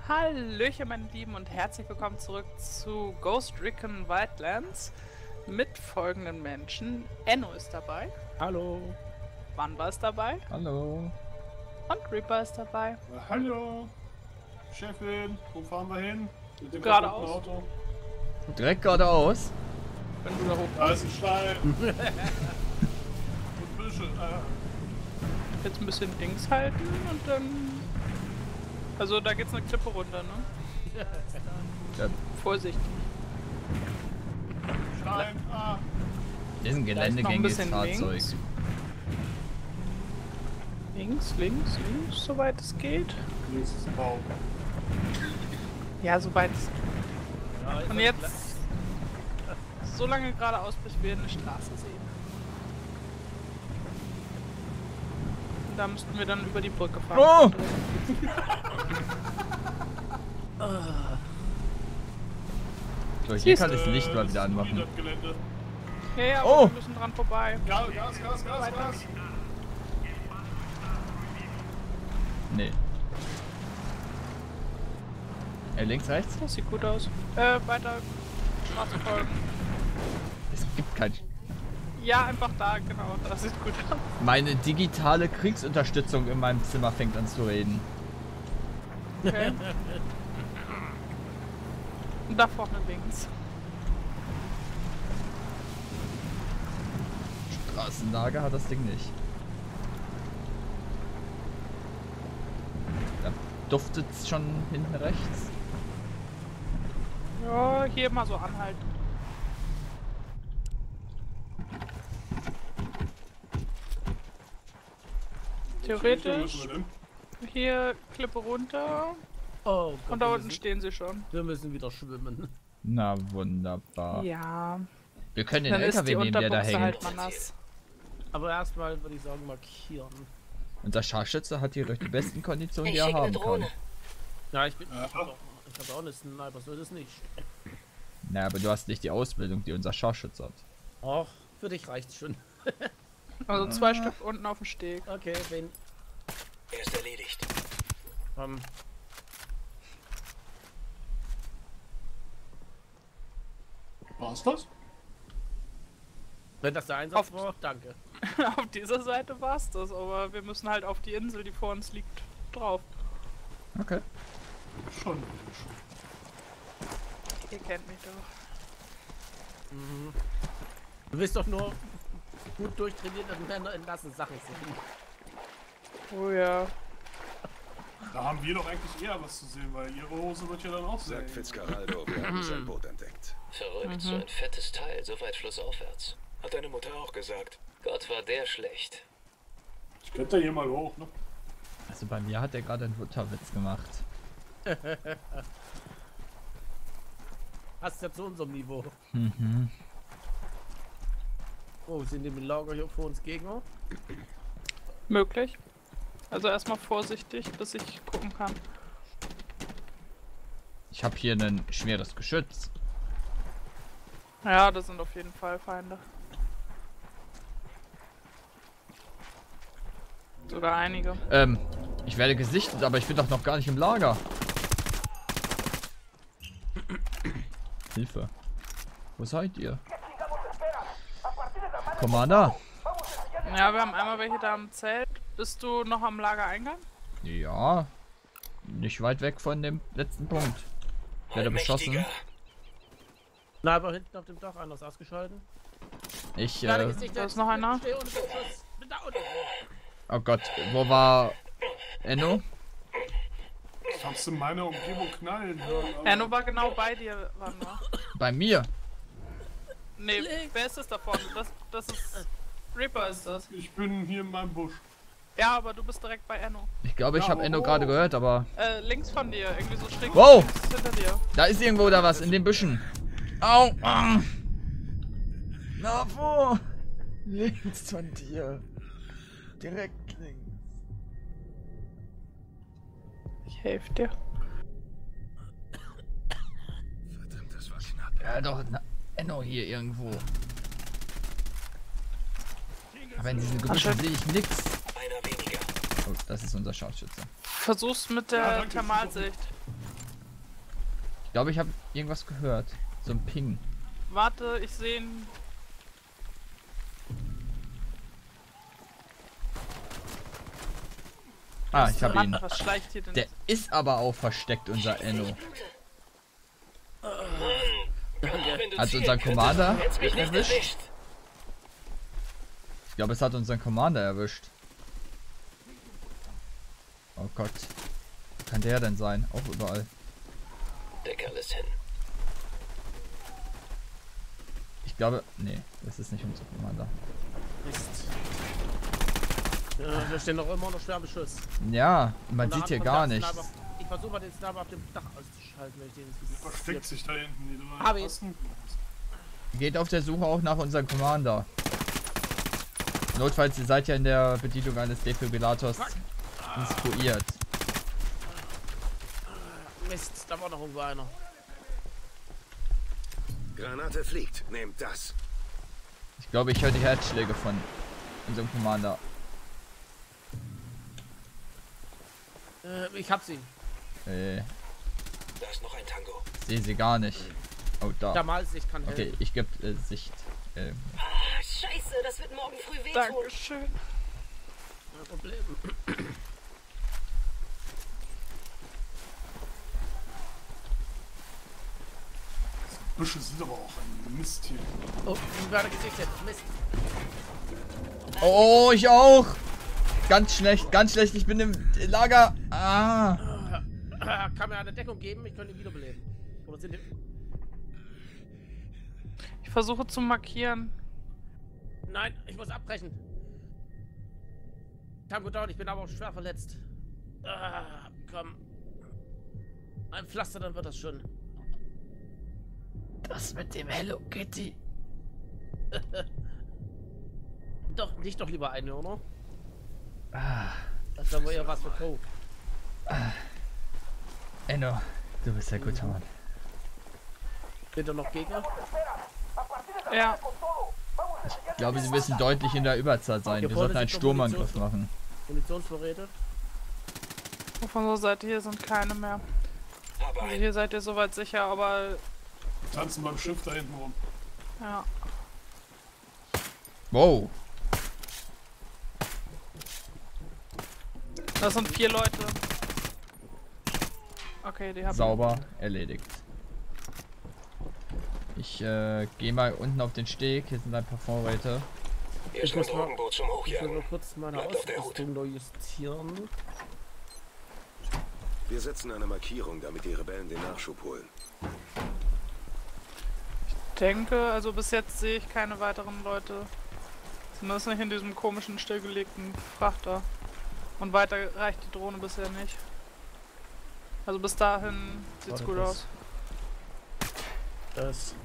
Hallöchen meine Lieben und herzlich willkommen zurück zu Ghost Recon Wildlands mit folgenden Menschen. Enno ist dabei. Hallo. Wanba ist dabei. Hallo. Und Reaper ist dabei. Hallo. Chefin, wo fahren wir hin? Mit dem Geradeaus. kaputten Auto. Direkt geradeaus. Wenn du da hoch Da ist ein Stein. Und Büsche. jetzt ein bisschen links halten und dann... Also da geht's eine Klippe runter, ne? Ja. Vorsichtig. Stein. Das ist ein Da ist noch ein geländegängiges bisschen Fahrzeug. Links, links, soweit es geht. Links ist ein Baum. Ja, soweit es Ja, Und jetzt so lange geradeaus, bis wir eine Straße sehen. Und da müssten wir dann über die Brücke fahren. Oh! So, hier kann ich das Licht mal wieder anmachen. Das Gelände. Ja, aber Oh! wir müssen dran vorbei. Gas, Gas. Nee. Links, rechts? Das sieht gut aus. Weiter Straße folgen. Es gibt kein... Ja, einfach da, genau. Das sieht gut aus. Meine digitale Kriegsunterstützung in meinem Zimmer fängt an zu reden. Okay. Und da vorne links. Straßenlage hat das Ding nicht. Da duftet es schon hinten rechts. Ja, hier mal so anhalten. Theoretisch hier Klippe runter Oh Gott, und da unten stehen sie schon. wir müssen wieder schwimmen. Na wunderbar. Ja, Wir können den dann ist die LKW nehmen, der da Unterbuchse hängt. halt mal nass. Aber erstmal würde ich sagen, markieren. Unser Scharfschütze hat hier durch die besten Konditionen, die Ich er schick haben ne Drohne. kann. Ja, ich habe auch eine Sniper, so ist es nicht. Na, aber du hast nicht die Ausbildung, die unser Scharfschütze hat. Ach, für dich reicht's schon. Also 2 Stück unten auf dem Steg. Okay, wenn. Er ist erledigt. Ähm, War's das? wenn das der Einsatz war, danke. Auf dieser Seite war's das, aber wir müssen halt auf die Insel, die vor uns liegt, drauf. Okay. Schon. Ihr kennt mich doch. Mhm. Du bist doch nur gut durchtrainierte Männer in lassen Sachen sehen. Oh ja. Da haben wir doch eigentlich eher was zu sehen, weil ihre Hose wird ja dann auch Sagt sehen. Fitzcarraldo, wir haben sein Boot entdeckt. Verrückt, so ein fettes Teil, so weit flussaufwärts. Hat deine Mutter auch gesagt. Gott, war der schlecht. Ich könnte hier mal hoch, ne? Also bei mir hat er gerade einen Wutterwitz gemacht. Hast ja zu unserem Niveau. Mhm. Oh, sind die mit Lager hier vor uns Gegner? Möglich. Also erstmal vorsichtig, bis ich gucken kann. Ich habe hier ein schweres Geschütz. Ja, das sind auf jeden Fall Feinde. Sogar einige. Ich werde gesichtet, aber ich bin doch noch gar nicht im Lager. Hilfe. Wo seid ihr? Commander? Ja, wir haben einmal welche da im Zelt. Bist du noch am Lagereingang? Ja. Nicht weit weg von dem letzten Punkt. Ich werde beschossen. Allmächtiger. Na, aber hinten auf dem Dach anders ausgeschalten. Ich, Ja, da Da ist noch einer. Steh ohne Beschuss. Bin da unten. oh Gott, wo war Enno? Kannst du in meiner Umgebung knallen hören? aber- Enno war genau bei dir, wann war? Bei mir. Nee, wer ist das da vorne? Das ist... Reaper ist das. Ich bin hier in meinem Busch. Ja, aber du bist direkt bei Enno. Ich glaube, ich Ja, habe Enno oh. gerade gehört, aber... Links von dir, irgendwie so schräg Wow! links hinter dir. Da ist irgendwo da was in den Büschen. Au! Ah. Na wo? Links von dir. Direkt links. Ich helfe dir. Verdammt, das war knapp. Ja doch, Enno hier irgendwo. Aber in diesen Gebüschen sehe ich nix. Einer weniger. Oh, das ist unser Scharfschütze. Versuch's mit Ja, der danke, Thermalsicht. Ich glaube, ich habe irgendwas gehört. So ein Ping. Warte, ich sehe ihn. Ah, ich habe ihn. Mann, was schleicht hier denn? Der ist aber auch versteckt, unser Enno. Wenn du Hat zielen unseren könntest, Commander hättest mich nicht erwischt? erwischt. Ich glaube, es hat unseren Commander erwischt. Oh Gott. Wo kann der denn sein? Auch überall. Der Kerl ist hin. Ich glaube... Nee, das ist nicht unser Commander. Mist. Ja, wir stehen doch immer noch schwer Beschuss. Ja, man Und sieht hier dann gar kommt der nichts. Sniper- Ich versuche mal den Sniper auf dem Dach auszuschalten, wenn ich den Versteckt sich da hinten. Die drei Hab ich. Posten. Geht auf der Suche auch nach unserem Commander. Notfalls, ihr seid ja in der Bedienung eines Defibrillators instruiert. Mist, da war noch irgendwo einer. Granate fliegt. Nehmt das. Ich glaube, ich höre die Herzschläge von unserem Commander. Ich hab sie. Da ist noch ein Tango. Sehe sie gar nicht. Oh, da. Der Malsicht kann Okay, helfen. ich gebe Sicht. Ah, scheiße, das wird morgen früh wehtun. Dankeschön. Kein Problem. Büsche sind aber auch ein Mist hier. Oh, ich werde gesichtet. Mist. Oh, ich auch! Ganz schlecht, ganz schlecht. Ich bin im Lager. Ah. Kann mir eine Deckung geben? Ich könnte ihn wiederbeleben. Oder sind die... Ich versuche zu markieren. Nein, ich muss abbrechen. Tango down, ich bin aber auch schwer verletzt. Komm. Ein Pflaster, dann wird das schon. Das mit dem Hello Kitty. Doch, nicht doch lieber eine, oder? Ah. Das ist aber eher was für Coke. Enno, du bist ja guter Mann. Sind da noch Gegner? Ja, Ich glaube, sie müssen deutlich in der Überzahl sein. Hier Wir vorne sollten einen sind noch Sturmangriff Munitions- machen. Munitionsvorräte? auf unserer Seite hier sind keine mehr. Aber Also hier seid ihr soweit sicher, aber Tanzen beim Schiff da hinten rum. ja. Wow. Das sind 4 Leute. Okay, die haben. Sauber erledigt. Ich gehe mal unten auf den Steg. Hier sind ein paar Vorräte. hier ist ein muss mal- Drogenboot zum Ich will Hochjagen. nur kurz meine Bleibt auf der Hut. Ausrüstung neu justieren. Wir setzen eine Markierung, damit die Rebellen den Nachschub holen. Ich denke, also bis jetzt sehe ich keine weiteren Leute. Zumindest nicht in diesem komischen stillgelegten Frachter. Und weiter reicht die Drohne bisher nicht. Also bis dahin sieht's Warte, gut das- aus. Das.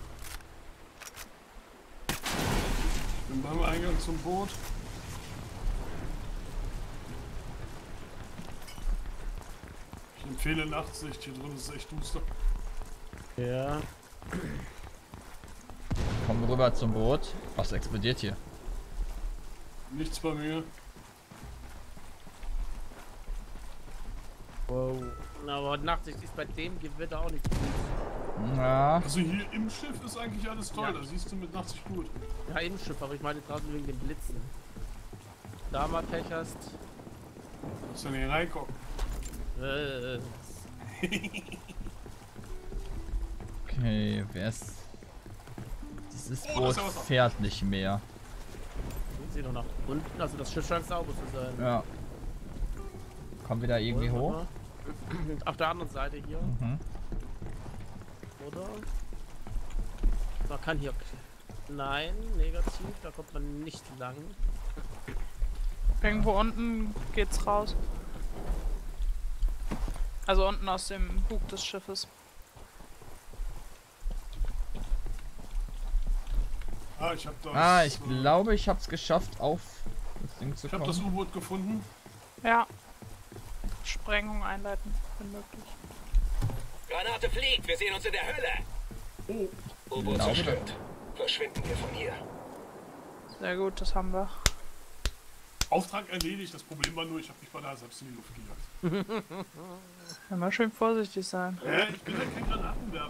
Bin beim Eingang zum Boot. Ich empfehle Nachtsicht. Hier drin ist es echt duster. Ja. Kommen rüber zum Boot. Was explodiert hier? Nichts bei mir. Wow. Na, aber Nachtsicht ist bei dem Gewitter auch nicht gut. Ja. Also hier im Schiff ist eigentlich alles toll. Ja. Da siehst du mit Nachtsicht gut. Ja, im Schiff, aber ich meine draußen wegen den Blitzen. Da mal Pech hast. Dass du nicht reinkommen. Äh, Okay, wer ist... Dieses Oh, das Boot ist ja Wasser. fährt nicht mehr. ich sehe noch nach unten, also das Schiff scheint sauber zu sein. Ja. Kommen wir da irgendwie hoch? Auf der anderen Seite hier, Mhm. oder? Man kann hier... Nein, negativ, da kommt man nicht lang. Irgendwo unten geht's raus. Also unten aus dem Bug des Schiffes. Ah, ich hab das. Ah, ich glaube, ich hab's geschafft, auf das Ding zu Ich hab das kommen. U-Boot gefunden. Ja. Sprengung einleiten, wenn möglich. Granate fliegt, wir sehen uns in der Hölle. U-Boot Glaube zerstört. Verschwinden wir von hier. Sehr gut, das haben wir. Auftrag erledigt. Das Problem war nur, ich habe mich beinahe selbst in die Luft gejagt. Immer schön vorsichtig sein. Ich bin ja kein Granatenwerfer.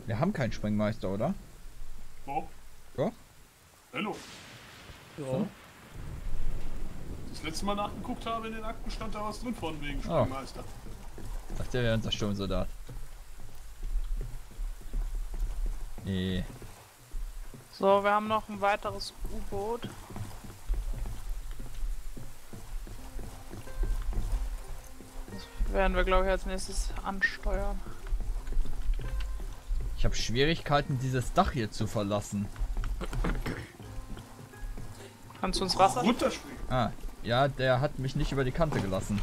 Wir haben keinen Sprengmeister, oder? Oh. Ja? Hallo. Ja. Das letzte Mal nachgeguckt habe, in den Akten stand da was drin von wegen Sprengmeister. Dachte, er wäre unser Sturmsoldat. Nee. So, wir haben noch ein weiteres U-Boot. Das werden wir, glaube ich, als nächstes ansteuern. Ich habe Schwierigkeiten, dieses Dach hier zu verlassen. Kannst du ins Wasser? Runterspringen. Ah, ja, der hat mich nicht über die Kante gelassen.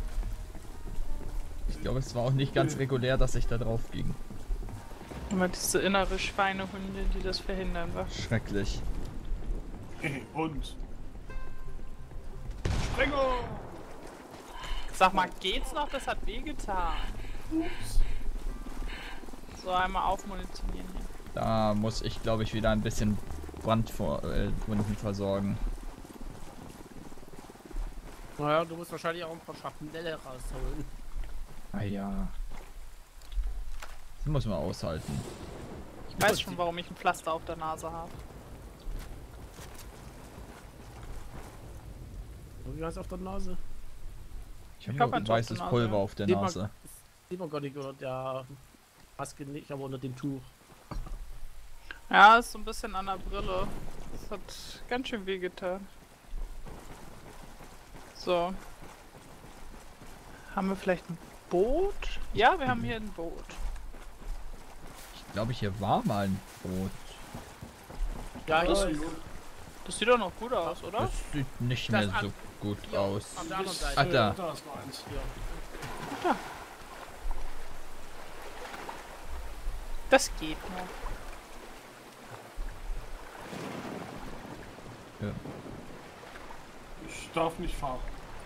Ich glaube, es war auch nicht ganz regulär, dass ich da drauf ging. Immer diese innere Schweinehunde, die das verhindern, was? Schrecklich. Und. Sprengung! Sag mal, geht's noch? Das hat wehgetan. Ups. So, einmal aufmunitionieren hier. Da muss ich, glaube ich, wieder ein bisschen Brandwunden versorgen. Naja, du musst wahrscheinlich auch ein paar Schrapnelle rausholen. Ah ja. Das muss man aushalten. Ich weiß schon, warum ich ein Pflaster auf der Nase habe. Wie heißt auf der Nase? Ich habe hab nur ein weißes Nase, Pulver ja. auf der Sieht man- Nase. Sieht man gar nicht unter der Maske nicht, aber unter dem Tuch. Ja, ist so ein bisschen an der Brille. Das hat ganz schön wehgetan. So. Haben wir vielleicht ein Boot? Ja, wir haben hier ein Boot. Ich glaube, hier war mal ein Boot. Ja, Das- ich Das sieht doch noch gut aus, oder? Das sieht nicht Das mehr an- so gut Ja, aus. auf der anderen Seite. Ach, da. Da ist noch eins. Das geht noch. Ja. Ich darf nicht fahren.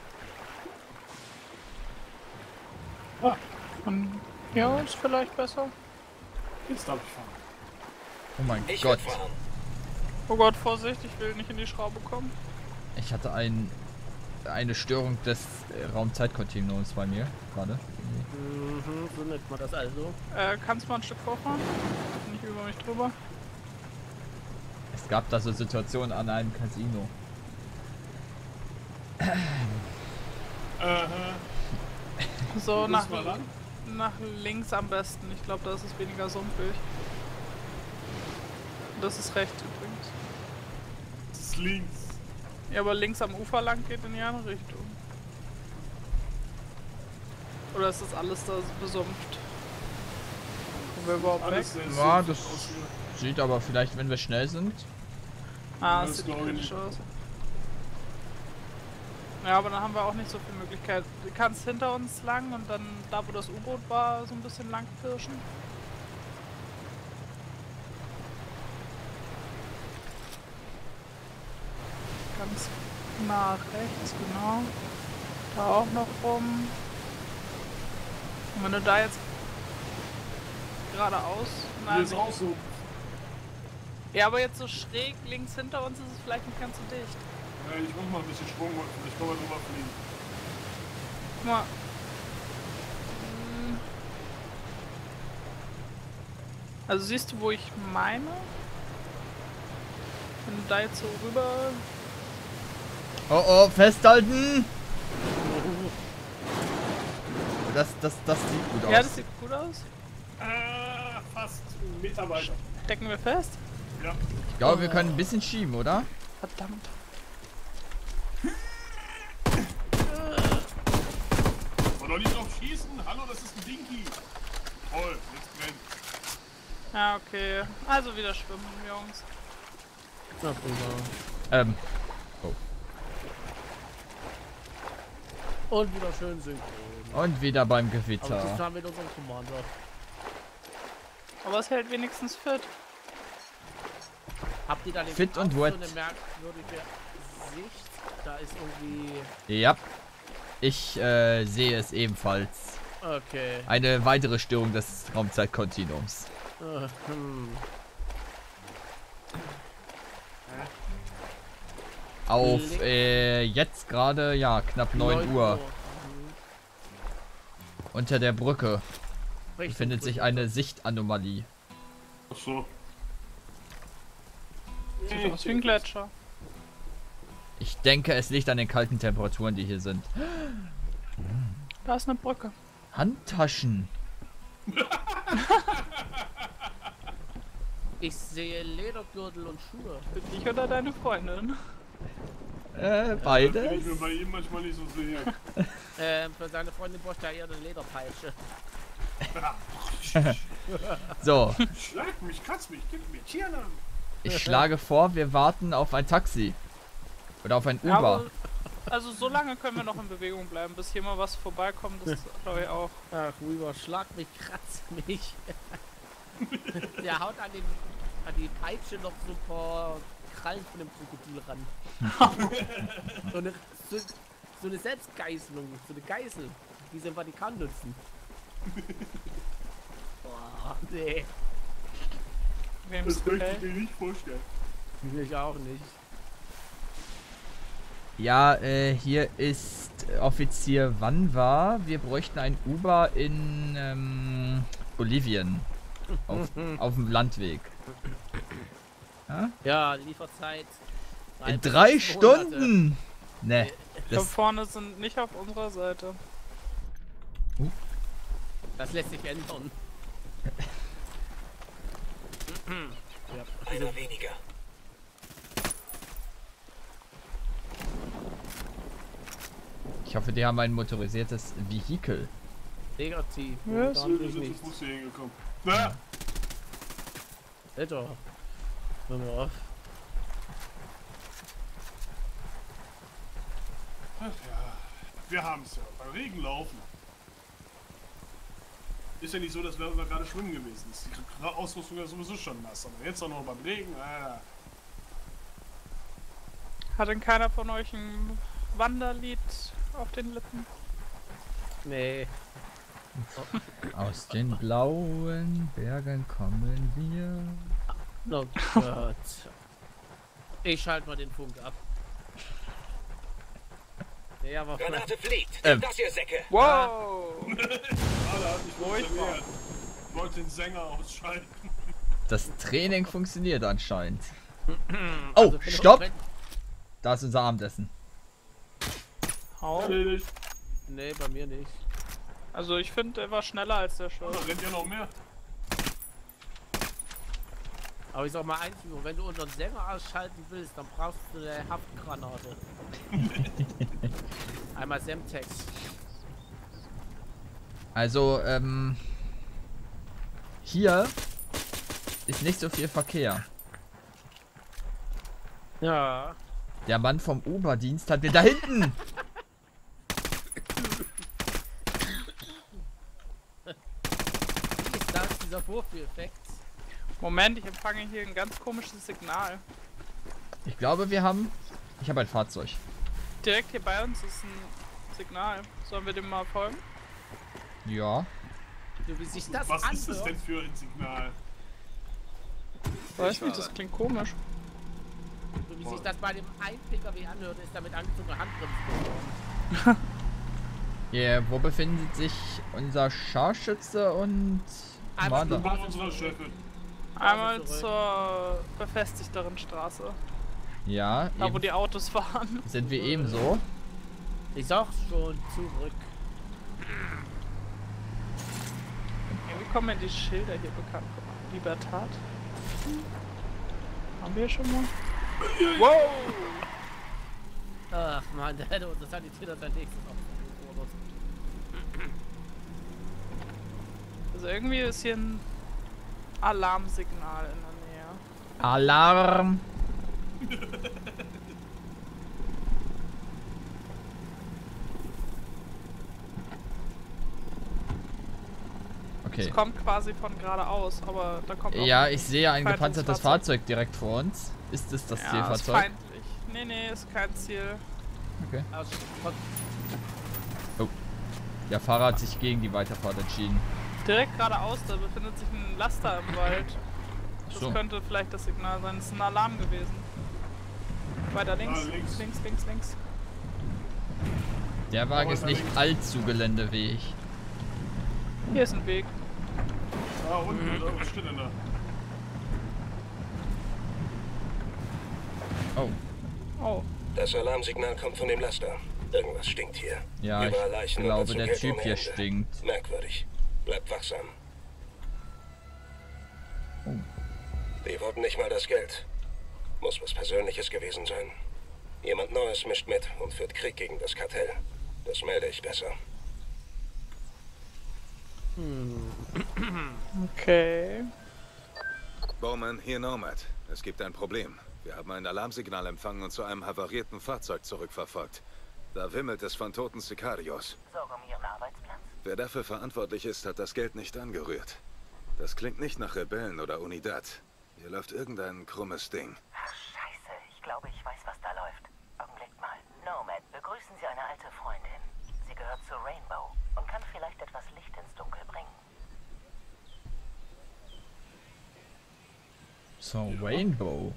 Und ja, ist vielleicht besser. Jetzt darf ich fahren. Oh mein Ich Gott. will fahren. Oh Gott, Vorsicht, ich will nicht in die Schraube kommen. Ich hatte eine Störung des Raumzeitkontinuums bei mir gerade. Mhm, so nennt man das also. Kannst du mal ein Stück vorfahren? Nicht über mich drüber. Es gab da so Situationen an einem Casino. So, nach, Muss mal lang. nach links am besten. Ich glaube, da ist es weniger sumpfig. Das ist rechts übrigens. Das ist links. Ja, aber links am Ufer lang geht in die andere Richtung. Oder ist das alles da besumpft? Sind wir überhaupt weg? Alles sehr Ja, sumpfig das aus hier. sieht aber vielleicht, wenn wir schnell sind. Ah, Das das sieht glaub ich kritisch nicht. aus. Ja, aber dann haben wir auch nicht so viel Möglichkeit. Du kannst hinter uns lang und dann da, wo das U-Boot war, so ein bisschen lang pirschen. Ganz nah rechts, genau. Da auch noch rum. Und wenn du da jetzt geradeaus... Hier Nein, ist auch so. ja, aber jetzt so schräg links hinter uns ist es vielleicht nicht ganz so dicht. Ja, ich mach mal ein bisschen Sprung, vielleicht kann man drüber fliegen. Guck mal. Also siehst du, wo ich meine? Wenn du da jetzt so rüber... Oh oh, festhalten! Das sieht gut aus. Ja, das sieht gut aus. Fast ein Meter weiter. Stecken wir fest? Ja. Ich glaube, wir können ein bisschen schieben, oder? Verdammt. Und doch nicht drauf schießen. Hallo, das ist ein Dinky. Toll, jetzt brennt. Ja, okay. Also wieder schwimmen, Jungs. Na, prima. Und wieder schön synchron. Und wieder beim Aber das Gewitter. haben wir mit unserem Commander. Aber es hält wenigstens fit. Habt ihr da den Fit und so wet. eine merkwürdige Sicht? Da ist irgendwie... Ja. Ich sehe es ebenfalls. Okay. Eine weitere Störung des Raumzeitkontinuums. Auf jetzt gerade, ja, knapp 9 Uhr. Unter der Brücke befindet sich eine Sichtanomalie. Ach so. Sieht aus wie ein Gletscher. Ich denke, es liegt an den kalten Temperaturen, die hier sind. Da ist eine Brücke. Handtaschen. Ich sehe Ledergürtel und Schuhe. Für dich oder deine Freundin? Bin Beides. ich mir bei ihm manchmal nicht so sicher. Für seine Freundin bräuchte er eher eine Lederpeitsche. So, Schlag mich, kratz mich, gib mir Tiernamen. ich schlage vor, wir warten auf ein Taxi. Oder auf ein Ja, Uber. aber, also so lange können wir noch in Bewegung bleiben, bis hier mal was vorbeikommt, das glaube ich auch. Ach, rüber, schlag mich, kratz mich. Der haut an die Peitsche noch so ein paar Krallen von dem Krokodil ran. so eine Selbstgeißelung, so eine Geißel, die sie im Vatikan nutzen. Boah, nee. Wem Das es möchte ich gefällt. mir nicht vorstellen. Ich auch nicht. Ja, hier ist Offizier Wanwa. Wir bräuchten ein Uber in Bolivien. Auf dem Landweg. Ja, Lieferzeit. In 3 3 bis 5 Monate. Stunden! Ne, Ich glaube, vorne sind nicht auf unserer Seite. Das lässt sich ändern. Einer weniger. ich hoffe, die haben ein motorisiertes Vehikel. Negativ. Ja, Da Wir bin ich sind zu nicht. Fuß hier hingekommen. Na, Alter. Hör mal auf. ach ja, wir haben es ja. Bei Regen laufen. Ist ja nicht so, dass wir gerade schwimmen gewesen ist. Die Ausrüstung ja sowieso schon nass. Aber jetzt auch noch beim Regen. Hat denn keiner von euch ein Wanderlied auf den Lippen? Nee. Aus den blauen Bergen kommen wir. Oh Gott. Ich schalte mal den Funk ab. Ja, aber Granate fliegt. Nehmt das, ihr Säcke. Wow! Ich wollte den Sänger ausschalten. Das Training funktioniert anscheinend. Also, Oh, stopp! Da ist unser Abendessen. Hau. Erledigt. Nee, bei mir nicht. Also ich finde, er war schneller als der Schuss. Da rennt ja noch mehr. Aber ich sag mal eins, Junge, wenn du unseren Sänger ausschalten willst, dann brauchst du eine Haftgranate. Einmal Semtex. Also, hier ist nicht so viel Verkehr. Ja. Der Mann vom Uberdienst hat mir da hinten! Wie ist das, dieser Vorführeffekt? Moment, ich empfange hier ein ganz komisches Signal. Ich glaube, wir haben... Ich habe ein Fahrzeug. Direkt hier bei uns ist ein Signal. Sollen wir dem mal folgen? Ja. Du, wie sich das Was anhört? ist das denn für ein Signal? Weiß nicht, das klingt komisch. So wie sich das bei dem einen PKW anhört, ist damit angezogene Handbremse geworden. Yeah, wo befindet sich unser Scharfschütze und Einmal Commander? Bei unserer Chefin. Einmal zurück. zur befestigteren Straße. Ja, Da wo eben, die Autos fahren. sind wir ebenso. Ich sag's schon, zurück. Irgendwie kommen mir die Schilder hier bekannt vor. Libertad. Haben wir schon mal? Wow! Ach man, der hätte unser Sanitäter sein nächstes aufgefordert. Also irgendwie ist hier ein Alarmsignal in der Nähe. Alarm! Okay. Es kommt quasi von geradeaus, aber da kommt auch Ja, ich sehe ein Feindliches gepanzertes Fahrzeug direkt vor uns. Ist es das ja, ist Zielfahrzeug? feindlich. Nee, ist kein Ziel. Okay. Aus, Der Fahrer hat sich gegen die Weiterfahrt entschieden. Direkt geradeaus, da befindet sich ein Laster im Wald. Das So. könnte vielleicht das Signal sein. Es ist ein Alarm gewesen. Weiter links. links. Links. Der Wagen ist nicht allzu geländefähig. Hier ist ein Weg. Ah, unten, was steht denn da? Oh. Oh. Das Alarmsignal kommt von dem Laster. Irgendwas stinkt hier. Ja, Überall Leichen ich und glaube, dazu der Geld Typ ohne hier Ende. stinkt. Merkwürdig. Bleibt wachsam. Oh. Die wollten nicht mal das Geld. Muss was Persönliches gewesen sein. Jemand Neues mischt mit und führt Krieg gegen das Kartell. Das melde ich besser. Okay. Bowman, hier Nomad. Es gibt ein Problem. Wir haben ein Alarmsignal empfangen und zu einem havarierten Fahrzeug zurückverfolgt. Da wimmelt es von toten Sicarios. Sorge um Ihren Arbeitsplatz? Wer dafür verantwortlich ist, hat das Geld nicht angerührt. Das klingt nicht nach Rebellen oder Unidad. Hier läuft irgendein krummes Ding. Ach, scheiße. Ich glaube, ich weiß, was da läuft. Augenblick mal. Nomad, begrüßen Sie eine alte Freundin. Sie gehört zu Rainbow und kann vielleicht etwas Licht ins Dunkel bringen. So, Rainbow.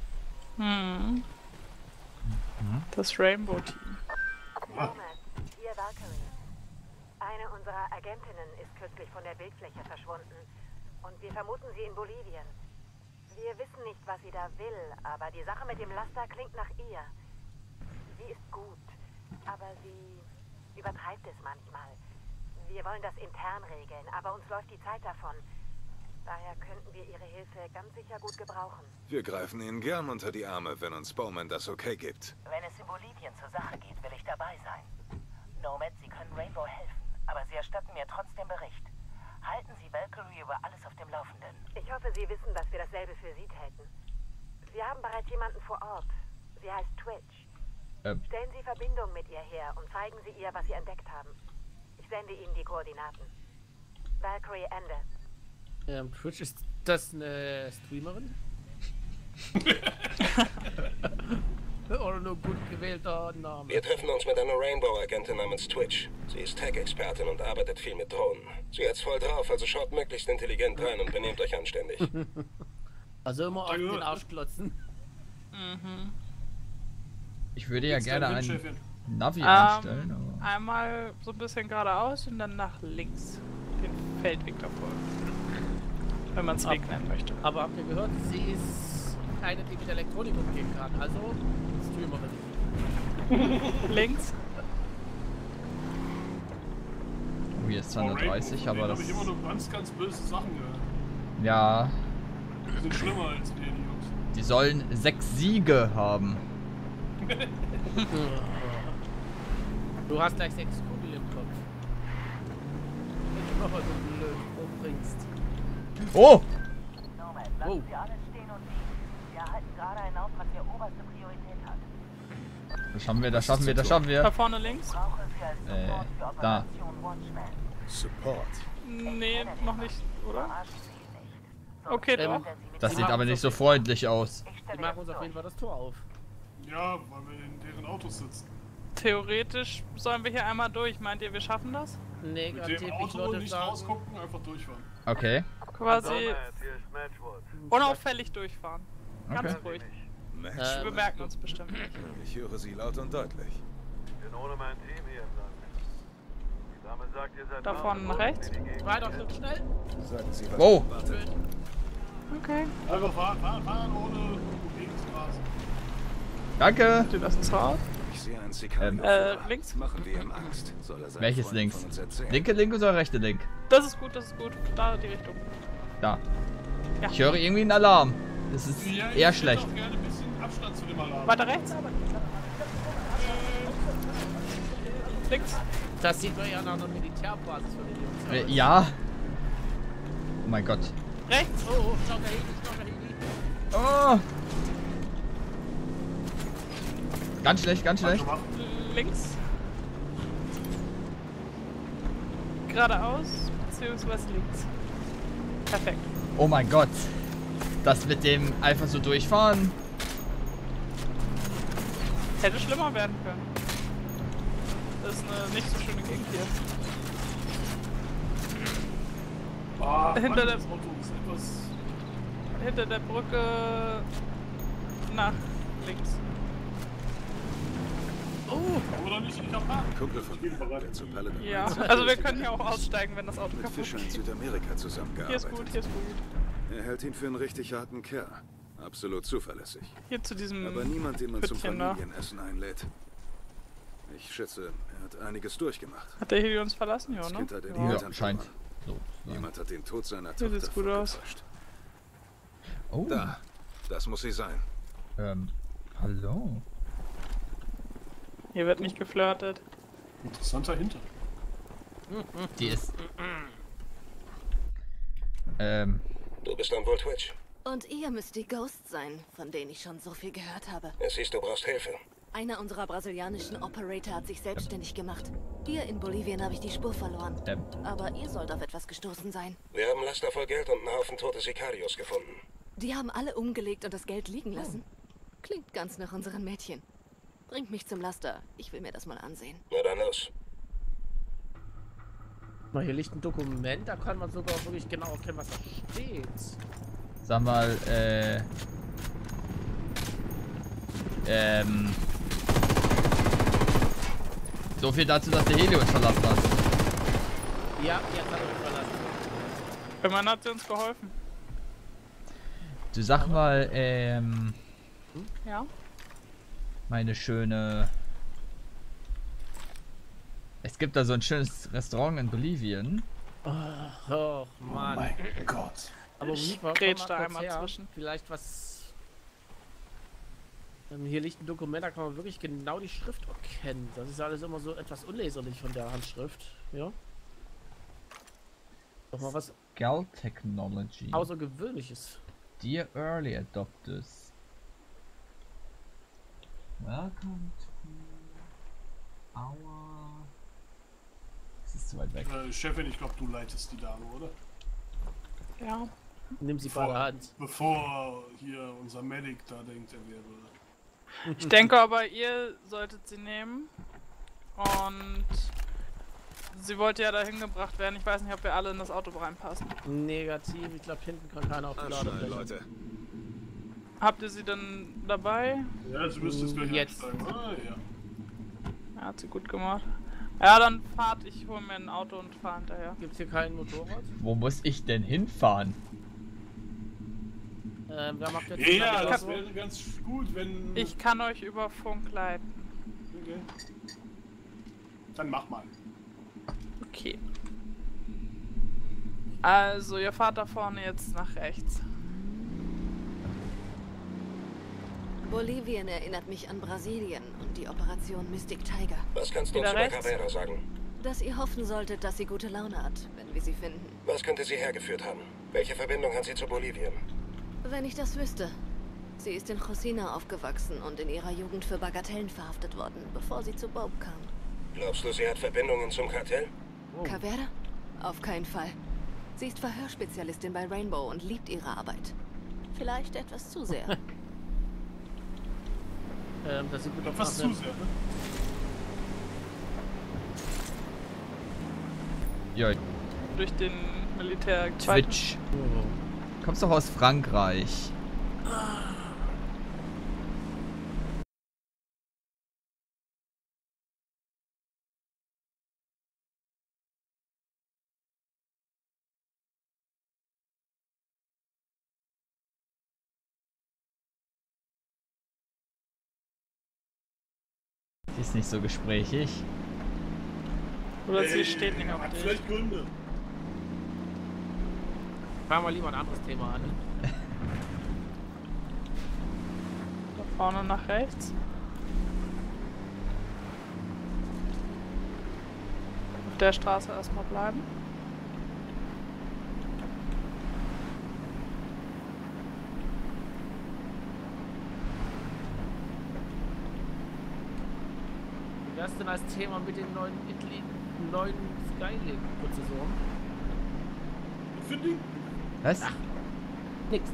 Das Rainbow-Team. Nomad, hier Valkyrie. Eine unserer Agentinnen ist kürzlich von der Bildfläche verschwunden. Und wir vermuten sie in Bolivien. Wir wissen nicht, was sie da will, aber die Sache mit dem Laster klingt nach ihr. Sie ist gut, aber sie übertreibt es manchmal. Wir wollen das intern regeln, aber uns läuft die Zeit davon. Daher könnten wir Ihre Hilfe ganz sicher gut gebrauchen. Wir greifen Ihnen gern unter die Arme, wenn uns Bowman das okay gibt. Wenn es in Bolivien zur Sache geht, will ich dabei sein. Nomad, Sie können Rainbow helfen, aber Sie erstatten mir trotzdem Bericht. Halten Sie Valkyrie über alles auf dem Laufenden. Ich hoffe, Sie wissen, dass wir dasselbe für Sie täten. Wir haben bereits jemanden vor Ort. Sie heißt Twitch. Stellen Sie Verbindung mit ihr her und zeigen Sie ihr, was Sie entdeckt haben. Ich sende Ihnen die Koordinaten. Valkyrie, Ende. Twitch, ist das eine Streamerin? Oder nur gut gewählter Name? Wir treffen uns mit einer Rainbow-Agentin namens Twitch. Sie ist Tech-Expertin und arbeitet viel mit Drohnen. Sie hat's voll drauf, also schaut möglichst intelligent rein und benehmt euch anständig. Also immer auf den Arsch klotzen. Ich würde ja gerne einen Navi einstellen, aber... Einmal so ein bisschen geradeaus und dann nach links. Den Feldweg davor. Wenn man es Weg nennen möchte. Aber habt ihr gehört, sie ist keine, die mit Elektronik umgehen kann. Also Streamerin. Links. Oh, hier ist 230, aber das... habe ich immer nur ganz, ganz böse Sachen gehört. Ja, Die sind schlimmer als wir, die Jungs. die sollen 6 Siege haben. Du hast gleich 6 Kugeln im Kopf. Wenn du nochmal so blöd umbringst. Oh! Nomad, lassen Sie alles stehen und liegen. Wir erhalten gerade einen Auftrag, der oberste Priorität hat. Das schaffen wir, das schaffen wir, das schaffen Da wir. vorne links. Ich brauche Sie als Support für da. Operation Watchman. Support. Nee, noch nicht, oder? Verarschen Sie ihn nicht. Okay, Ähm, doch. Das sieht aber nicht so freundlich aus. Ich Die stelle machen jetzt uns auf durch. jeden Fall das Tor auf. Ja, weil wir in deren Autos sitzen. Theoretisch sollen wir hier einmal durch. Meint ihr, wir schaffen das? Nee, Mit garantiert dem nicht, Auto Leute nicht sagen. rausgucken, einfach durchfahren. Okay. Quasi unauffällig durchfahren. Ganz Okay. ruhig. Match. Wir bemerken uns bestimmt nicht. Ich höre Sie laut und deutlich. bin ohne mein Team hier im Land. Die Dame sagt, ihr seid Da vorne nach rechts. Weiter so schnell. Sagen Sie was. Wow. Wartet. Okay. Einfach fahren ohne Gegenstraße. Danke. Du lass uns raus. Ich sehe einen Sicario. Links. Machen wir ihm Angst. Soll er seinen Welches Freunden links? von uns erzählen? Linke Link oder rechte Link? Das ist gut, das ist gut. Da die Richtung. Da. Ja. Ich höre irgendwie einen Alarm. Das ist Ja, ich eher hätte schlecht. auch gerne ein bisschen Abstand zu dem Alarm. Weiter rechts. Links. Das sieht man ja nach einer Militärbasis von den Jungs. aus. Ja. Oh mein Gott. Rechts. Oh, schau da hinten, schau da hinten. Oh. Ganz schlecht, ganz schlecht. Links. Geradeaus, beziehungsweise links. Perfekt. Oh mein Gott. Das mit dem einfach so durchfahren. Hätte schlimmer werden können. Das ist eine nicht so schöne Gegend hier. Ah, Hinter Mann, der- das Auto ist etwas... Hinter der Brücke nach links. Oder nicht, ich hab Haken. Kumpel von mir, der zu Paladin Ja, einzieht, also wir können hier auch aussteigen, wenn das Auto mit kaputt Fischern in geht. Südamerika Hier ist zusammengearbeitet. gut, hier ist gut. Er hält ihn für einen richtig harten Kerl. Absolut zuverlässig. Hier zu diesem Aber niemand, den man zum Püttchen da. Familienessen einlädt. Ich schätze, er hat einiges durchgemacht. Hat der hier uns verlassen, ja, Als ne? Kind hat er die Ja, Eltern scheint. verloren. So, Jemand hat den Tod seiner Hier Tochter sieht's gut aus. vorgetäuscht. Oh, Da, das muss sie sein. hallo. Hier wird nicht geflirtet. Interessanter Hinter. Die ist... Du bist dann wohl Twitch. Und ihr müsst die Ghosts sein, von denen ich schon so viel gehört habe. Es hieß, du brauchst Hilfe. Einer unserer brasilianischen Operator hat sich selbstständig gemacht. Hier in Bolivien habe ich die Spur verloren. Aber ihr sollt auf etwas gestoßen sein. Wir haben Laster voll Geld und einen Haufen tote Sicarios gefunden. Die haben alle umgelegt und das Geld liegen lassen. Klingt ganz nach unseren Mädchen. Bringt mich zum Laster. Ich will mir das mal ansehen. Na dann los. Mal, hier liegt ein Dokument, da kann man sogar wirklich genau erkennen, was da steht. Sag mal, so viel dazu, dass der Heli uns verlassen hat. Ja, jetzt hat er mich verlassen. Immerhin hat sie uns geholfen. Du sag mal, Ja? meine schöne... Es gibt da so ein schönes Restaurant in Bolivien. Oh Oh Mann. mein Gott. Aber Ich Mipa, komm grätsch mal da kurz einmal her. zwischen. Vielleicht was... Hier liegt ein Dokument, da kann man wirklich genau die Schrift erkennen. Das ist alles immer so etwas unleserlich von der Handschrift. Ja. Doch mal was Gal Technology. Außergewöhnliches. Dear Early Adopters. Welcome to our... Das ist zu weit weg. Chefin, ich glaube, du leitest die Dame, oder? Ja. Nimm sie bei der Hand. Bevor hier unser Medic da denkt, er wäre... Ich denke aber, ihr solltet sie nehmen. Und sie wollte ja dahin gebracht werden. Ich weiß nicht, ob wir alle in das Auto reinpassen. Negativ, ich glaube hinten kann keiner auf die Anschnallen, Ladefläche. Leute. Habt ihr sie denn dabei? Ja, sie müsste es gleich Jetzt. einsteigen. Ah, ja. Ja, hat sie gut gemacht. Ja, dann fahrt. Ich hole mir ein Auto und fahre hinterher. Gibt's hier kein Motorrad? Wo muss ich denn hinfahren? Wer macht jetzt Ja, die das Auto? wäre ganz gut, wenn... Ich kann euch über Funk leiten. Okay. Dann mach mal. Okay. Also, ihr fahrt da vorne jetzt nach rechts. Bolivien erinnert mich an Brasilien und die Operation Mystic Tiger. Was kannst du uns Wieder über rechts? Caveira sagen? Dass ihr hoffen solltet, dass sie gute Laune hat, wenn wir sie finden. Was könnte sie hergeführt haben? Welche Verbindung hat sie zu Bolivien? Wenn ich das wüsste. Sie ist in Josina aufgewachsen und in ihrer Jugend für Bagatellen verhaftet worden, bevor sie zu Bob kam. Glaubst du, sie hat Verbindungen zum Kartell? Caveira? Auf keinen Fall. Sie ist Verhörspezialistin bei Rainbow und liebt ihre Arbeit. Vielleicht etwas zu sehr. Das sieht gut aus. Etwas zu sehr, ne? Ja, Durch den Militär. Twitch. Kommst doch aus Frankreich. Die ist nicht so gesprächig. Oder sie steht nicht auf Hat dich. vielleicht Gründe. Fangen wir lieber ein anderes Thema an. Da vorne nach rechts. Auf der Straße erstmal bleiben. Wie wär's denn als Thema mit den neuen Skylink-Prozessoren? Finde ich. Was? Nix.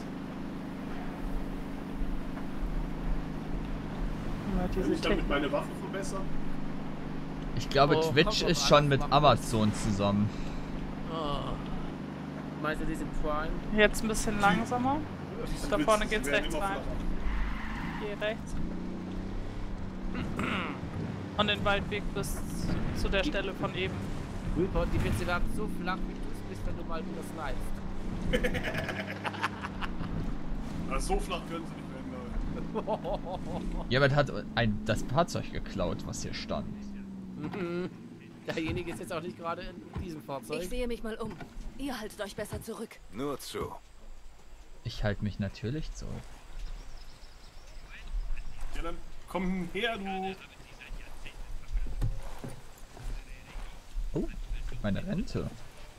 Ja, Kann diese ich damit meine Waffe verbessern? Ich glaube, Oh, Twitch kommt ist drauf schon an, mit was man Amazon zusammen. Oh. Meinst du diese Prime? Jetzt ein bisschen langsamer. Da vorne Sie geht's werden rechts immer rein. flacher. Geh rechts. Und den Waldweg bis zu der Stelle von eben. Rüber, die Witze werden so flach, wie du es bist, wenn du mal wieder slidest. Also so flach können sie nicht werden. Jemand hat das Fahrzeug geklaut, was hier stand. Derjenige ist jetzt auch nicht gerade in diesem Fahrzeug. Ich sehe mich mal um. Ihr haltet euch besser zurück. Nur zu. Ich halte mich natürlich zurück. Ja, dann komm her, du. Oh, meine Rente.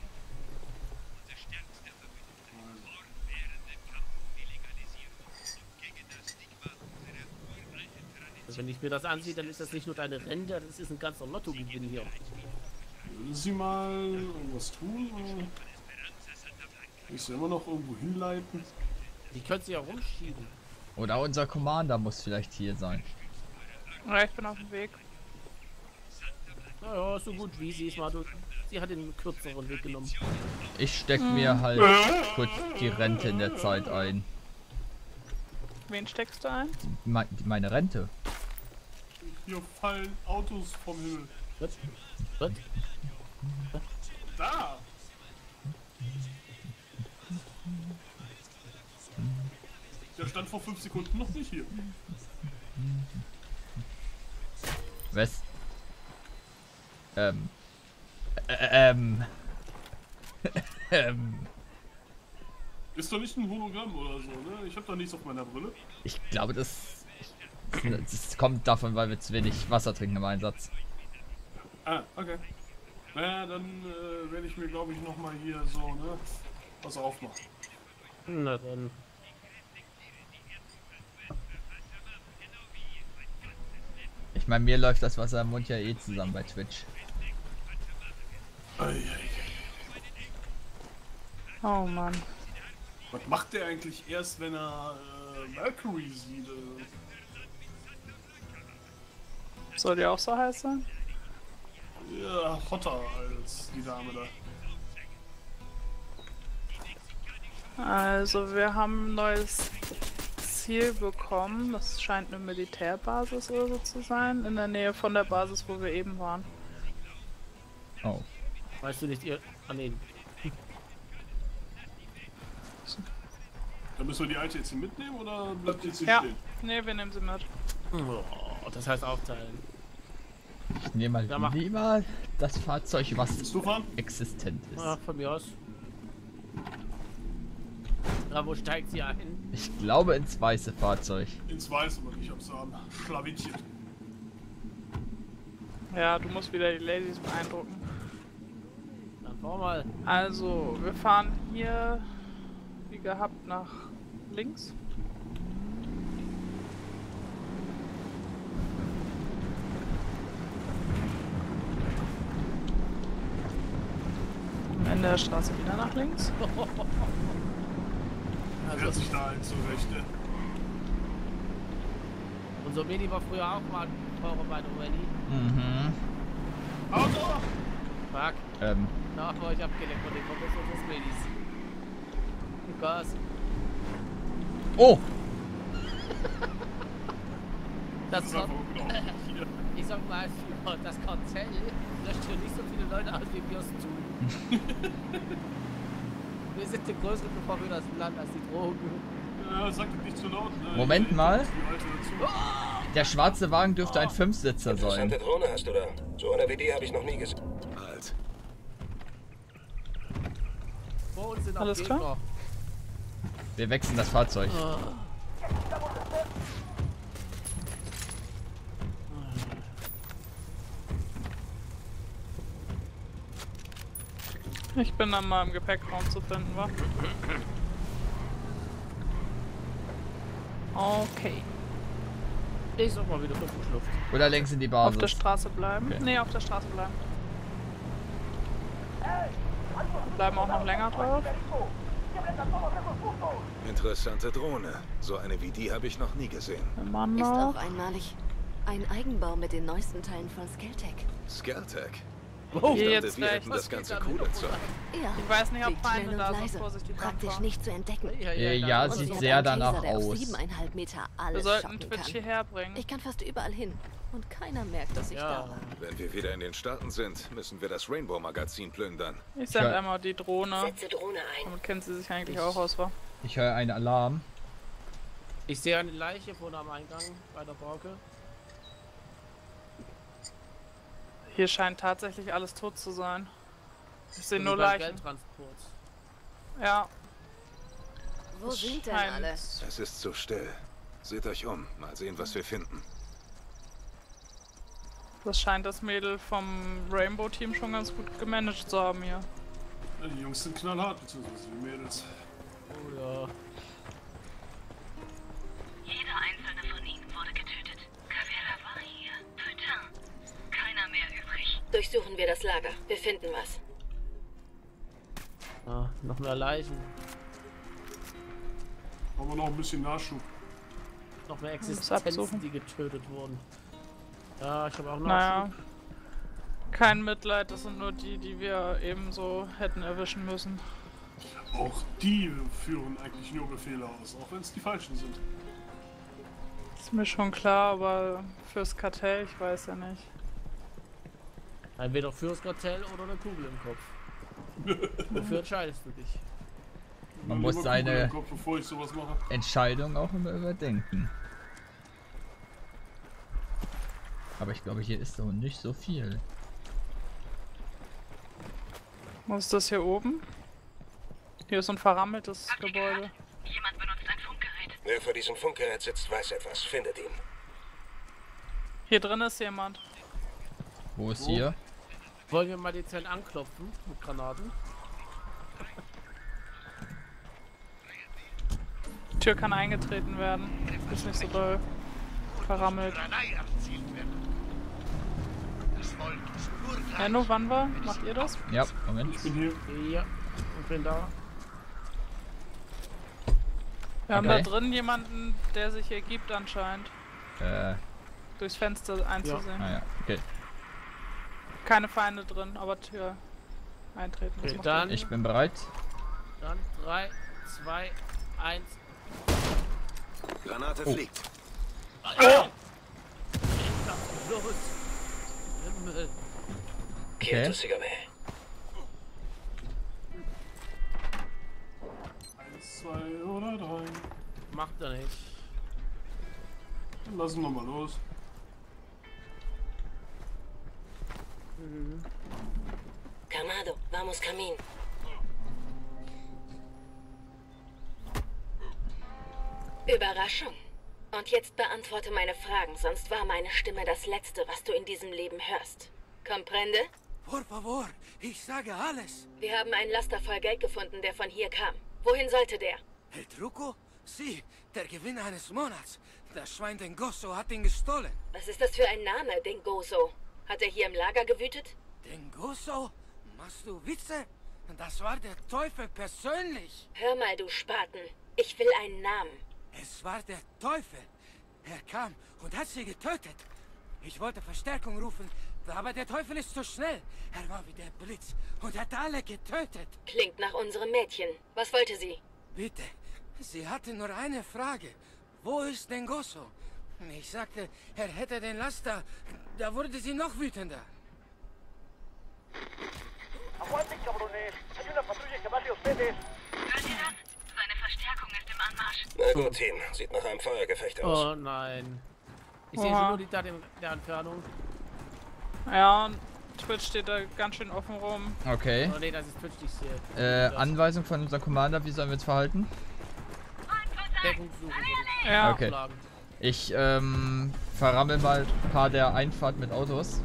Also wenn ich mir das ansehe, dann ist das nicht nur deine Rente, das ist ein ganzer Lottogewinn hier. Würden Sie mal irgendwas tun? Oder? Ich sie immer noch irgendwo hinleiten. Die können sie ja rumschieben. Oder unser Commander muss vielleicht hier sein. Ja, ich bin auf dem Weg. Naja, so gut wie sie es mal durch. Sie hat den kürzeren Weg genommen. Ich steck mir halt kurz die Rente in der Zeit ein. Wen steckst du ein? Meine Rente. Hier fallen Autos vom Himmel. Was? Was? Da! Der stand vor 5 Sekunden noch nicht hier. Was? Ist doch nicht ein Hologramm oder so, ne? Ich hab doch nichts auf meiner Brille. Ich glaube, das kommt davon, weil wir zu wenig Wasser trinken im Einsatz. Ah, okay. Naja, dann werde ich mir, glaube ich, nochmal hier so, ne, was aufmachen. Na dann. Ich meine, mir läuft das Wasser im Mund ja eh zusammen bei Twitch. Oh Mann. Was macht der eigentlich erst, wenn er Valkyrie sieht? Soll die auch so heiß sein? Ja, hotter als die Dame da. Also wir haben ein neues Ziel bekommen. Das scheint eine Militärbasis oder so zu sein. In der Nähe von der Basis, wo wir eben waren. Oh. Weißt du nicht, ihr. Ah, nee. Dann müssen wir die alte jetzt hier mitnehmen oder bleibt die jetzt hier Ja, stehen? nee, wir nehmen sie mit. Oh, das heißt aufteilen. Ich nehme Ja, mal mach. lieber das Fahrzeug, was Willst du fahren? existent ist. Ja, von mir aus. Ja, wo steigt sie ein? Ich glaube ins weiße Fahrzeug. Ins Weiße, aber ich hab's am Schlawittchen. Ja, du musst wieder die Ladies beeindrucken. Dann fahr mal. Also, wir fahren hier, wie gehabt, nach links. Am Ende der Straße wieder nach links. Fährt sich da ein zurecht, ne? Unser Medi war früher auch mal ein Fahrer bei der Rallye. Mhm. Auto! Fuck. Na, war ich abgelenkt von den Kombos unseres Medis. Gas. Oh! Das ist war, einfach unglaublich hier. ich sag mal, das Kartell löscht hier nicht so viele Leute aus wie wir es tun. Wir sind der größte Gefahr für das Land als die Drogen. Ja, sag das nicht zu laut, ne? Moment mal. Die alte dazu. Der schwarze Wagen dürfte ein Fünfsitzer sein. Interessante Drohne hast du da. So eine wie die habe ich noch nie gesehen. Halt. Vor uns sind auch Alles klar? Gegner. Wir wechseln das Fahrzeug. Ich bin an meinem Gepäckraum zu finden, wa? Okay. Ich sag mal wieder fünf geschlupft. Oder längs in die Auf der Basis. Straße bleiben. Okay. Nee, auf der Straße bleiben. Bleiben auch noch länger drauf. Interessante Drohne. So eine wie die habe ich noch nie gesehen. Immer Ist auch noch. einmalig. Ein Eigenbau mit den neuesten Teilen von Skeltec. Skeltec. Oh, Ich hier dachte, jetzt wir recht. hätten das ganze coole Zeug. Ja. Ich weiß nicht, ob Fliegt Feinde schnell und da sind. leise. Vorsichtig Praktisch ranfahren. nicht zu entdecken. Ja, Und sieht mit sehr einem danach Taser, der auf aus. 7,5 Meter Wir alles sollten schocken Twitch kann. hierher bringen. Ich kann fast überall hin. Und keiner merkt, dass ich da Ja. war. Wenn wir wieder in den Staaten sind, müssen wir das Rainbow-Magazin plündern. Ich sende Ja. einmal die Drohne. Setze Drohne ein. Damit kennt sie sich eigentlich auch aus, wa? Ich höre einen Alarm. Ich sehe eine Leiche vorne am Eingang bei der Borke. Hier scheint tatsächlich alles tot zu sein. Ich sehe Und nur beim Leichen. Geldtransport. Ja. Wo sind denn scheint- alle? Es ist so still. Seht euch um. Mal sehen, was wir finden. Das scheint das Mädel vom Rainbow-Team schon ganz gut gemanagt zu haben hier. Ja, die Jungs sind knallhart, beziehungsweise die Mädels. Oh ja. Jeder einzelne von ihnen wurde getötet. Caveira war hier. Putain. Keiner mehr übrig. Durchsuchen wir das Lager. Wir finden was. Ah, noch mehr Leichen. Haben wir noch ein bisschen Nachschub. Noch mehr absuchen. Existenzen, die getötet wurden. Ja, ich habe auch noch. Naja. Kein Mitleid, das sind nur die, die wir ebenso hätten erwischen müssen. Auch die führen eigentlich nur Befehle aus, auch wenn es die falschen sind. Ist mir schon klar, aber fürs Kartell, ich weiß ja nicht. Entweder fürs Kartell oder eine Kugel im Kopf. Wofür entscheidest du dich? Man Mir muss lieber seine- Kugel im Kopf, bevor ich sowas mache. Entscheidung auch immer überdenken. Aber ich glaube, hier ist so nicht so viel. Was ist das hier oben? Hier ist so ein verrammeltes Habt ihr Gebäude. gehört? Jemand benutzt ein Funkgerät. Wer vor diesem Funkgerät sitzt, weiß etwas. Findet ihn. Hier drin ist jemand. Wo ist hier? Wollen wir mal dezent anklopfen mit Granaten? Die Tür kann eingetreten werden. Ist nicht so doll verrammelt. Enno, wann war? Macht ihr das? Ja, Moment. Ich bin hier. Ja, ich bin da. Wir haben Okay. da drin jemanden, der sich hier gibt anscheinend. Ah Durchs Fenster einzusehen. ja, okay. Keine Feinde drin, aber Tür eintreten. Was Okay, macht dann, Ich bin bereit. dann 3, 2, 1. Granate Oh. fliegt. Los! Himmel. Okay. Quieto, sígame. 1, 2 oder 3. Macht er nicht. Dann lassen wir mal los. Camado, vamos Camin. Überraschung. Und jetzt beantworte meine Fragen, sonst war meine Stimme das Letzte, was du in diesem Leben hörst. Comprende? Por favor, ich sage alles. Wir haben einen Laster voll Geld gefunden, der von hier kam. Wohin sollte der? El Truco? Sie, der Gewinner eines Monats. Das Schwein Dengoso hat ihn gestohlen. Was ist das für ein Name, Dengoso? Hat er hier im Lager gewütet? Dengoso? Machst du Witze? Das war der Teufel persönlich. Hör mal, du Spaten. Ich will einen Namen. Es war der Teufel. Er kam und hat sie getötet. Ich wollte Verstärkung rufen, aber der Teufel ist zu schnell. Er war wie der Blitz und hat alle getötet. Klingt nach unserem Mädchen. Was wollte sie? Bitte, sie hatte nur eine Frage. Wo ist Dengoso? Ich sagte, er hätte den Laster. Da wurde sie noch wütender. Hört ihr das? Seine Verstärkung ist im Anmarsch. Na gut, Team. Sieht nach einem Feuergefecht aus. Oh nein. Ich sehe Oha. nur die da in der Entfernung. Ja, und Twitch steht da ganz schön offen rum. Okay. Oh ne, das ist Twitch, ich sehe. Anweisung von unserem Commander, wie sollen wir uns verhalten? Deckung suchen würde ich Ja. Okay. sagen. Ich verrammel mal ein paar der Einfahrt mit Autos.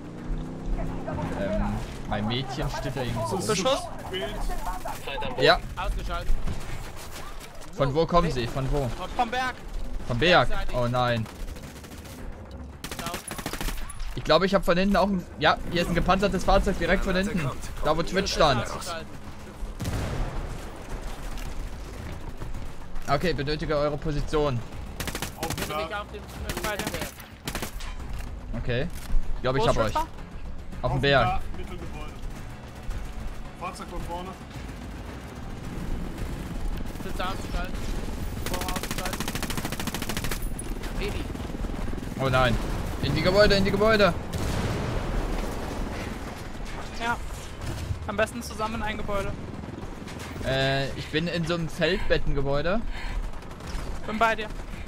Mein Mädchen steht da irgendwo. Beschuss? Ja, Ausgeschaltet. von wo kommen sie? Von wo? Vom Berg. Vom Berg. Oh nein. Down. Ich glaube, ich habe von hinten auch ein... Ja, hier ist ein gepanzertes Fahrzeug direkt von hinten. Da wo Twitch stand. Ausgeschaltet. Okay, benötige eure Position. Auf den Bitte nicht Berg. auf dem Berg. Okay. Ich glaube, ich Wo habe ist euch. Schiffer? Auf dem Berg. Mittelgebäude. Fahrzeug von vorne. Sitze ausgeschaltet. Vorher ausgeschaltet. Heli. Oh nein. In die Gebäude, in die Gebäude. Ja. Am besten zusammen in ein Gebäude. Ich bin in so einem Feldbettengebäude. Bin bei dir.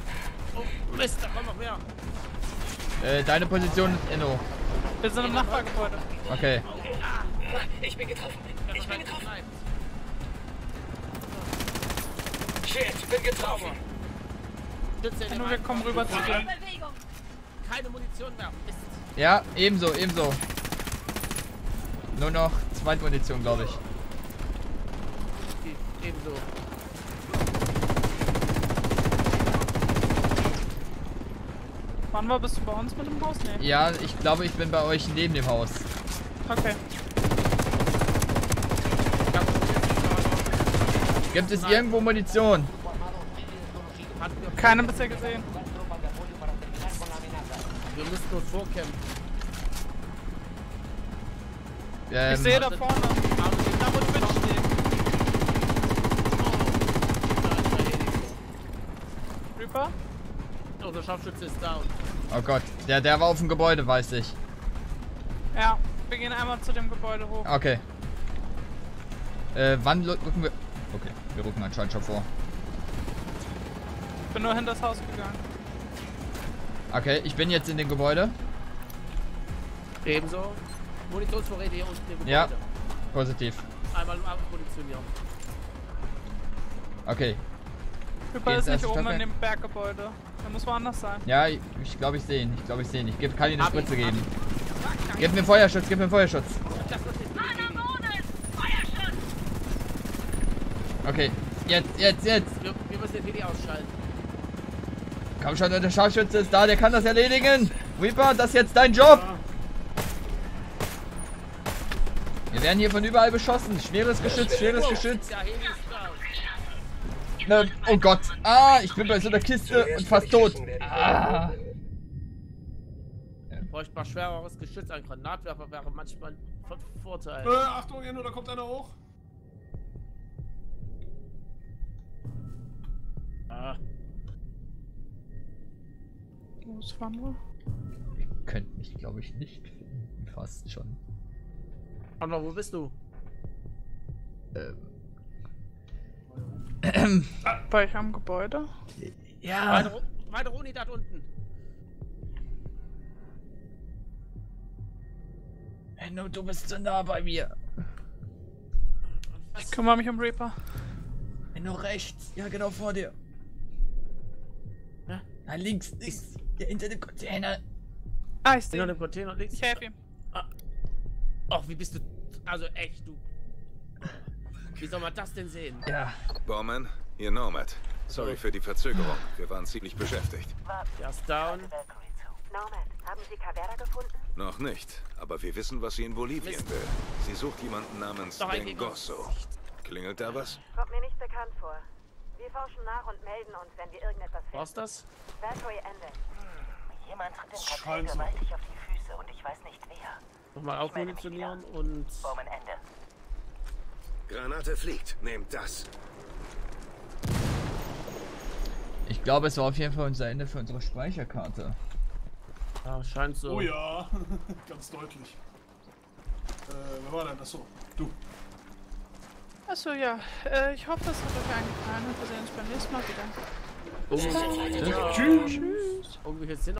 Oh, Mist, da kommt noch mehr. Deine Position ist Enno. Wir sind im Nachbargebäude. Okay. Ich bin getroffen. Ich bin getroffen. Shit, bin getroffen. Nur wir kommen rüber zu dir. Keine Munition mehr. Mist. Ja, ebenso, ebenso. Nur noch Zweitmunition, glaube ich. Ebenso. Wann war, bist du bei uns mit dem Haus? Nee. Ja, ich glaube, ich bin bei euch neben dem Haus. Okay. Gibt es irgendwo Munition? Keine bisher gesehen. Wir müssen nur vorkämpfen. Ich sehe da vorne. Da wo Twitch steht. Reaper? Oh, der Scharfschütze ist down. Oh Gott, der war auf dem Gebäude, weiß ich. Ja, wir gehen einmal zu dem Gebäude hoch. Okay. Wann rücken wir? Okay, wir rücken anscheinend schon vor. Ich bin nur hinter das Haus gegangen. Okay, ich bin jetzt in dem Gebäude. Ebenso. Munitionsvorräte hier unten im Gebäude. Ja, positiv. Einmal munitionieren. Okay. Reaper Geht's ist nicht erst oben in Stockwerk? dem Berggebäude. Der muss woanders sein. Ja, ich glaube, ich sehe ihn. Ich kann ihm eine Spritze geben. Gib mir Feuerschutz, gib mir Feuerschutz. Okay, jetzt. Wir müssen den Heli ausschalten. Komm schon, der Scharfschütze ist da, der kann das erledigen. Reaper, das ist jetzt dein Job. Wir werden hier von überall beschossen. Schweres Geschütz, schweres Geschütz. Der Heli ist Oh Gott. Ah, ich bin bei so einer Kiste und fast tot. Ah. Bräuchte mal schwereres Geschütz. Ein Granatwerfer wäre manchmal von Vorteil. Achtung, Enno, da kommt einer hoch. Wo ist Wandel? Ihr könnt mich, glaube ich, nicht finden. Fast schon. Aber wo bist du? War ich am Gebäude? Ja. Weitere Unidad unten. Enno, du bist so nah bei mir. Ich kümmere mich um Reaper. Enno, rechts. Ja, genau vor dir. Ja? Nein, links. Ja, hinter dem Container. Ah, ich sehe Hinter ihn. dem Container links. Ich helfe ihm. Ach, wie bist du... Also echt, du... Wie soll man das denn sehen? Ja. Bowman, hier Nomad. Sorry für die Verzögerung. Wir waren ziemlich beschäftigt. Der ist down. Nomad, haben Sie Caveira gefunden? Noch nicht, aber wir wissen, was sie in Bolivien will. Sie sucht jemanden namens Doch, ein Bengosso. Klingelt da was? Kommt mir nicht bekannt vor. Wir forschen nach und melden uns, wenn wir irgendetwas finden. War's das? Valkyrie Ende. Jemand tritt dem Kartell Scheint so. gewaltig auf die Füße und ich weiß nicht wer. Nochmal aufmunitionieren und... Bowman Ende. Granate fliegt. Nehmt das. Ich glaube, es war auf jeden Fall unser Ende für unsere Speicherkarte. Ja, scheint so. Oh ja, ganz deutlich. Wer war denn? Achso, du. Achso, ja. Ich hoffe, es hat euch angefallen und wir sehen uns beim nächsten Mal wieder. Tschüss. Tschüss. Irgendwie jetzt sind